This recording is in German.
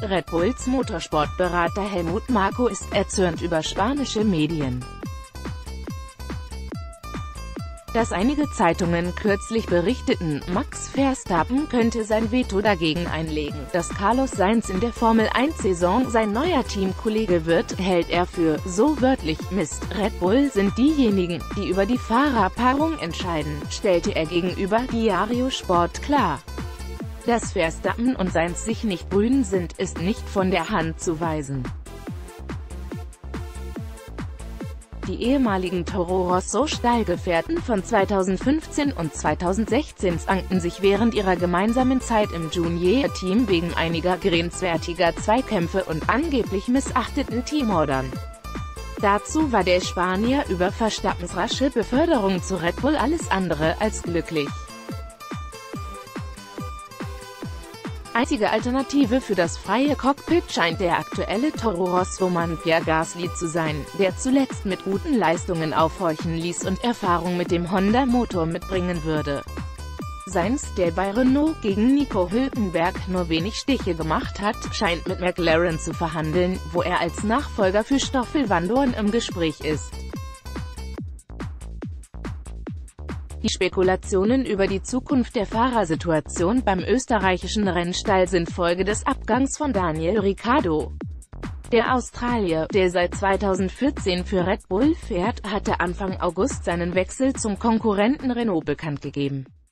Red Bulls Motorsportberater Helmut Marko ist erzürnt über spanische Medien. Dass einige Zeitungen kürzlich berichteten, Max Verstappen könnte sein Veto dagegen einlegen, dass Carlos Sainz in der Formel-1-Saison sein neuer Teamkollege wird, hält er für, so wörtlich, Mist. Red Bull sind diejenigen, die über die Fahrerpaarung entscheiden, stellte er gegenüber Diario Sport klar. Dass Verstappen und Sainz sich nicht grün sind, ist nicht von der Hand zu weisen. Die ehemaligen Toro Rosso Stallgefährten von 2015 und 2016 zankten sich während ihrer gemeinsamen Zeit im Junior-Team wegen einiger grenzwertiger Zweikämpfe und angeblich missachteten Teamordern. Dazu war der Spanier über Verstappens rasche Beförderung zu Red Bull alles andere als glücklich. Einzige Alternative für das freie Cockpit scheint der aktuelle Toro Rosso-Mann Pierre Gasly zu sein, der zuletzt mit guten Leistungen aufhorchen ließ und Erfahrung mit dem Honda-Motor mitbringen würde. Sainz, der bei Renault gegen Nico Hülkenberg nur wenig Stiche gemacht hat, scheint mit McLaren zu verhandeln, wo er als Nachfolger für Stoffel Vandoorne im Gespräch ist. Die Spekulationen über die Zukunft der Fahrersituation beim österreichischen Rennstall sind Folge des Abgangs von Daniel Ricciardo. Der Australier, der seit 2014 für Red Bull fährt, hatte Anfang August seinen Wechsel zum Konkurrenten Renault bekannt gegeben.